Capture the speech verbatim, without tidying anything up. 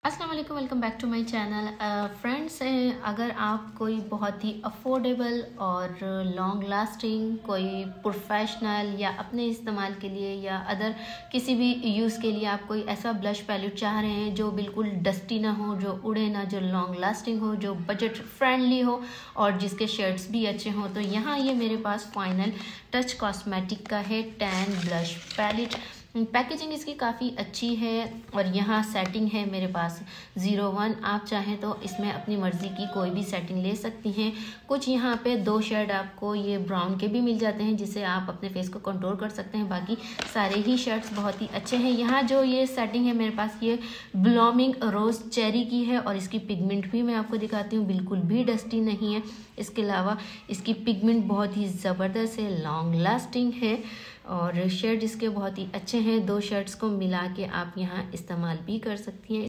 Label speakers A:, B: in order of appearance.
A: अस्सलाम वालेकुम, welcome back to my channel. Friends, अगर आप कोई बहुत ही अफोर्डेबल और लॉन्ग लास्टिंग कोई प्रोफेशनल या अपने इस्तेमाल के लिए या अदर किसी भी यूज़ के लिए आप कोई ऐसा ब्लश पैलेट चाह रहे हैं जो बिल्कुल डस्टी ना हो, जो उड़े ना, जो लॉन्ग लास्टिंग हो, जो बजट फ्रेंडली हो और जिसके शेड्स भी अच्छे हों, तो यहाँ ये मेरे पास फाइनल टच कॉस्मेटिक का है टैन ब्लश पैलेट। पैकेजिंग इसकी काफ़ी अच्छी है और यहाँ सेटिंग है मेरे पास ज़ीरो वन। आप चाहें तो इसमें अपनी मर्ज़ी की कोई भी सेटिंग ले सकती हैं। कुछ यहाँ पे दो शेड आपको ये ब्राउन के भी मिल जाते हैं जिससे आप अपने फेस को कंट्रोल कर सकते हैं। बाकी सारे ही शेड्स बहुत ही अच्छे हैं। यहाँ जो ये सेटिंग है मेरे पास ये ब्लूमिंग रोज़ चेरी की है और इसकी पिगमेंट भी मैं आपको दिखाती हूँ, बिल्कुल भी डस्टी नहीं है। इसके अलावा इसकी पिगमेंट बहुत ही ज़बरदस्त है, लॉन्ग लास्टिंग है और शेड इसके बहुत ही अच्छे हैं। दो शेड्स को मिला के आप यहाँ इस्तेमाल भी कर सकती हैं।